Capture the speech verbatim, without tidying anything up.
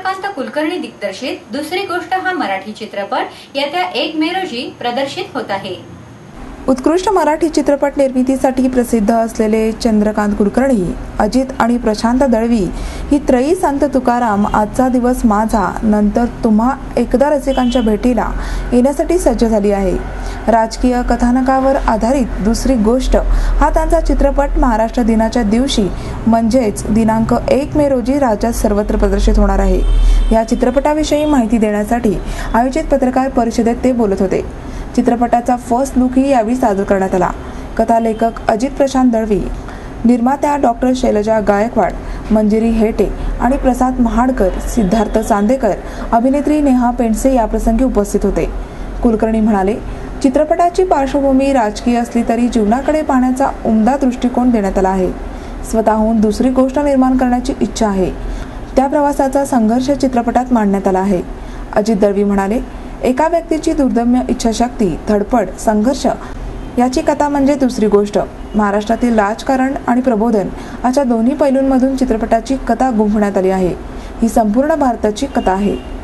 चंद्रकांत कुलकर्णी दिग्दर्शित दुसरी गोष्ट हा मराठी चित्रपट येत्या एक मे रोजी प्रदर्शित होत आहे। उत्कृष्ट मराठी चित्रपट निर्मितीसाठी प्रसिद्ध असलेले चंद्रकांत कुलकर्णी, अजित आणि प्रशांत दळवी ही त्रयी संत तुकाराम आजचा दिवस माझा नंतर तुम्हा एकदा रसिकांच्या भेटीला येण्यासाठी सज्ज झाली आहे। राजकीय कथानकावर आधारित दुसरी गोष्ट हा त्यांचा चित्रपट महाराष्ट्र दिनाच्या दिवशी म्हणजेच दिनांक एक मे रोजी राज्यात सर्वत्र प्रदर्शित होणार आहे। या चित्रपटाविषयी माहिती देण्यासाठी आयोजित पत्रकार परिषदेत ते बोलत होते। चित्रपटाचा फर्स्ट लुकही यावेळी सादर करण्यात आला। कथा लेखक अजित प्रशांत दळवी, निर्मात्या डॉक्टर शैलजा गायकवाड, मंजिरी हेटे आणि प्रसाद महाडकर, सिद्धार्थ चांदेकर, अभिनेत्री नेहा पेंडसे याप्रसंगी उपस्थित होते। कुलकर्णी म्हणाले, चित्रपटाची पार्श्वभूमी राजकीय असली तरी जीवनाकडे पाहण्याचा उमदा दृष्टिकोन देण्यात आला आहे। स्वतःहून दुसरी गोष्ट निर्माण करण्याची इच्छा आहे, त्या प्रवासाचा संघर्ष चित्रपटात मांडण्यात आला आहे। अजित दळवी म्हणाले, एका व्यक्तीची दुर्दम्य इच्छाशक्ती, धडपड, संघर्ष याची कथा म्हणजे दुसरी गोष्ट। महाराष्ट्रातील राजकारण आणि प्रबोधन अशा दोन्ही पैलूंमधून चित्रपटाची कथा गुंफण्यात आली आहे। ही संपूर्ण भारताची कथा आहे।